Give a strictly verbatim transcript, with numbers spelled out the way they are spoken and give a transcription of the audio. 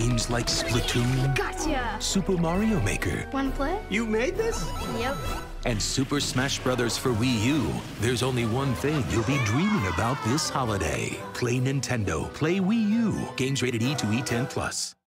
games like Splatoon, Gotcha! Super Mario Maker, Wanna play? You made this? Yep. and Super Smash Bros. For Wii U. There's only one thing you'll be dreaming about this holiday. Play Nintendo. Play Wii U. Games rated E to E ten plus.